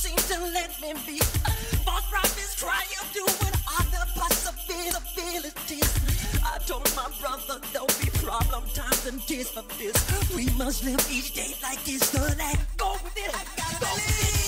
seem to let me be. False prophets cry you doing other possibilities. I told my brother there'll be problem times and tears for this. We must live each day like it's the last. Go with it. I gotta believe.